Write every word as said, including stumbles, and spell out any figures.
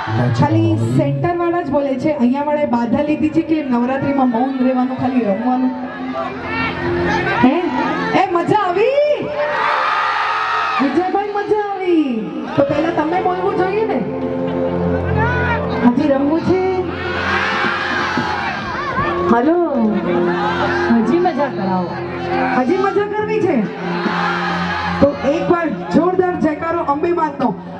ખાલી સેન્ટર વાળા જ બોલે છે, અહીંયા વાળાએ બાધા લીધી છે કે નવરાત્રીમાં મૌન રહેવાનું, ખાલી રમવાનું. હે એ મજા આવી વિજયભાઈ, મજા આવી. તો પહેલા તમે બોલવું જોઈએ ને. હજી રમવું છે? હલો, હજી મજા કરાવો. હજી મજા કરવી છે તો એકવાર જોરદાર જયકારો અંબે માતનો.